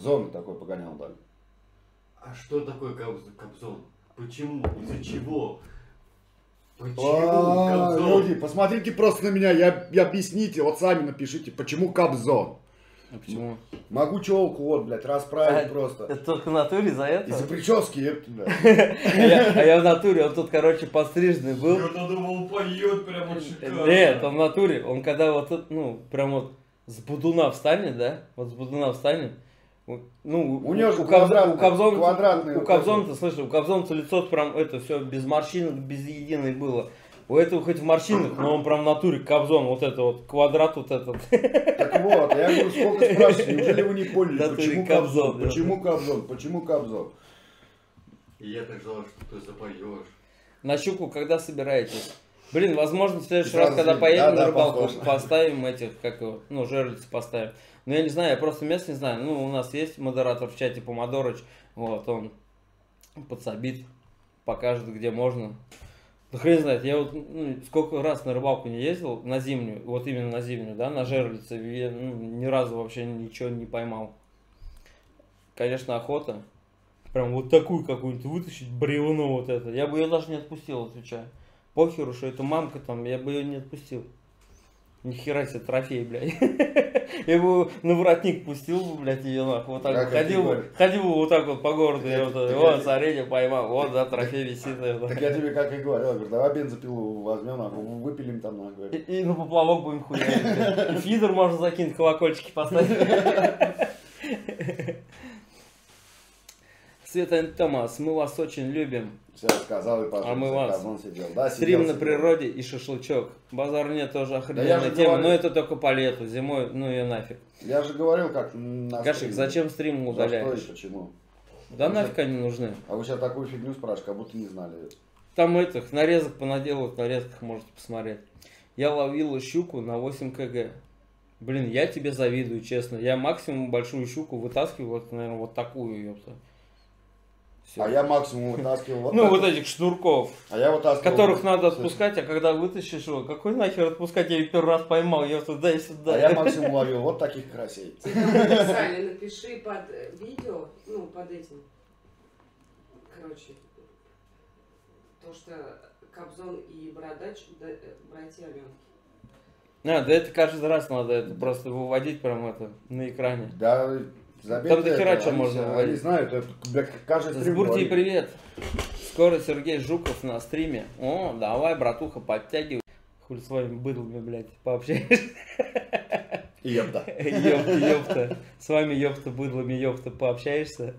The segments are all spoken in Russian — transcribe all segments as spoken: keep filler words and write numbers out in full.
Кобзон такой погонял дали. А что такое Кобзон? Почему? Из-за чего? Почему А, Кобзон? люди, посмотрите просто на меня, я, я объясните, вот сами напишите, почему Кобзон. А почему? Могу челку, вот, блядь, расправить А, просто. Это только в натуре за это? Из-за прически, это, блядь. А я, а я в натуре, он тут, короче, постриженный был. Я думал, поет прямо шикарно. Нет, он в натуре, он когда вот, тут, ну, прям вот с будуна встанет, да? Вот с будуна встанет. вот, Ну, У него же у, Кобзона, квадратный- у Кобзона, квадратный у вот Кобзона, ты слышишь, у Кобзона лицо прям это все без морщинок, без единой было. У этого хоть в морщинах, но он прям в натуре Кобзон, вот это вот, квадрат вот этот. Так вот, я говорю, сколько спрашиваете, неужели вы не поняли, Да ты почему Кобзон, Кобзон, да. почему Кобзон, почему Кобзон? И я так ждал, что ты запоешь. На щуку когда собираетесь? Блин, возможно, в следующий Сразу раз, когда же, поедем да, на да, рыбалку, похож. поставим этих, как его, ну, жерлицы поставим. Ну, я не знаю, я просто мест не знаю. Ну, у нас есть модератор в чате Помодорыч, вот, он подсобит, покажет, где можно. Ну, хрен знает, я вот ну, сколько раз на рыбалку не ездил, на зимнюю, вот именно на зимнюю, да, на жерлице, я ну, ни разу вообще ничего не поймал. Конечно, охота. Прям вот такую какую-нибудь вытащить, бревно вот это. Я бы ее даже не отпустил, отвечаю. Похеру, что это мамка там, я бы ее не отпустил. Нихера себе трофей, блядь. Я бы на воротник пустил бы, блядь, ее нахуй. Вот так Как вот ходил бы, категория. ходил бы вот так вот по городу. Так Я я- вот, так вот, я- смотрите, поймал. Вот, да, трофей висит. это. Так я тебе как и говорил, я говорю, давай бензопилу возьмем, нахуй, выпилим там, нахуй. И, и на поплавок будем хуярить. блядь. И фидер можно закинуть, колокольчики поставить. Света и Томас, мы вас очень любим. Все рассказал и пожалуйста, А мы вас. Кобзон сидел. Да, Стрим сидел, на сидел. природе и шашлычок. Базар нет, тоже я охрененная же тема, говорю. но это только по лету, зимой, ну ее нафиг. Я же говорил, как на Гашик, стриме. зачем стрим За удаляешь? что и почему? Да нафиг они нужны. А вы сейчас такую фигню спрашиваете, как будто не знали. Там этих нарезок понаделают, нарезках можете посмотреть. Я ловила щуку на восемь кг. Блин, я тебе завидую, честно. Я максимум большую щуку вытаскиваю, вот, наверное, вот такую, ёпта. Всё. А я максимум вытаскивал вот Ну, так вот вот. этих шнурков, А я вытаскивал... которых надо Слушай, отпускать, а когда вытащишь его, какой нахер отпускать? Я ее первый раз поймал, ёпта, дай сюда. А я максимум ловил вот таких карасей. Тебе написали, напиши под э, видео, ну, под этим. Короче, то, что Кобзон и Бородач, да, э, братья Аленки. А, да это каждый раз надо это просто выводить прям это на экране. Да, забей Там ты до хера это, чего они можно все- выводить. Они знают, это бля, каждый С стрим Буртии говорит. привет. Скоро Сергей Жуков на стриме. О, давай, братуха, подтягивай. Хуй с вами быдлами, блядь, пообщаешься. Ебда. Ёпта, ёпта. С вами, ёпта, быдлами, ёпта, пообщаешься.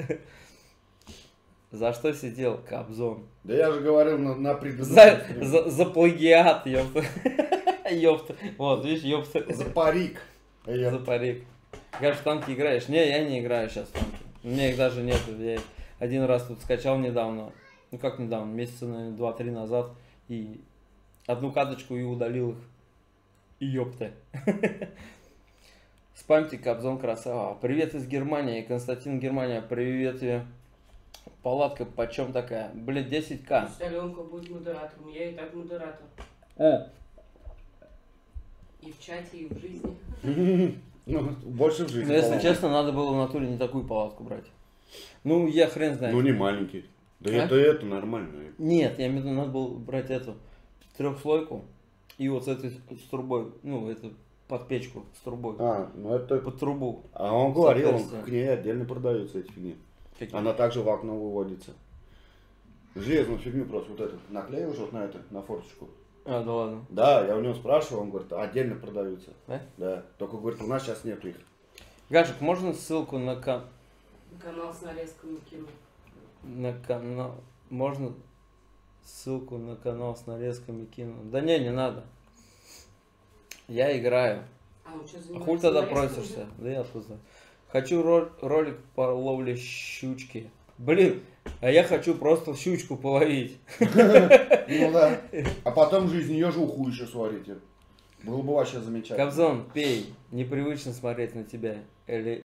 За что сидел Кобзон? Да я же говорил на, на предыдущем За, стриме. за, за плагиат, ёпта. Ёпта. Вот, видишь, ёпта. За парик. Еб. За парик. Говоришь, в танки играешь? Не, я не играю сейчас в танки. У меня их даже нет. Я их один раз тут скачал недавно. Ну как недавно, месяца, наверное, два-три назад. И одну каточку и удалил их. И ёпта. Спамьте, Кобзон красава. Привет из Германии. Константин, Германия. Привет тебе. Палатка почем такая? Блин, десять ка. Пусть Аленка будет модератором, я и так модератор. О, И в чате, и в жизни. Ну, больше в жизни. ну, если по-моему. честно, надо было в натуре не такую палатку брать. Ну, я хрен знает. Ну, не маленький. Да А? это, это нормально. Нет, я имею в виду, надо было брать эту трехслойку и вот с этой с трубой, ну, эту под печку с трубой. А, ну это... Под трубу. А он говорил, он, Соответственно. к ней отдельно продаются эти фигни. Какие? Она также в окно выводится. Железную фигню просто вот эту наклеил вот на это, на форточку. А, да ладно. Да, я у него спрашивал, он говорит, отдельно продаются. Да? Да. Только говорит, у нас сейчас нету их. Гашек, можно ссылку на, кан... Канал с нарезками кину. на канал? Можно ссылку на канал с нарезками кину? Да не, не надо. Я играю. А он что, А занимается хуй тогда нарезками? просишься? Да я тут знаю. Хочу ро- ролик по ловле щучки. Блин, а я хочу просто щучку половить. Ну да. А потом в жизни ее же уху еще сварите. Было бы вообще замечательно. Кобзон, пей. Непривычно смотреть на тебя. Или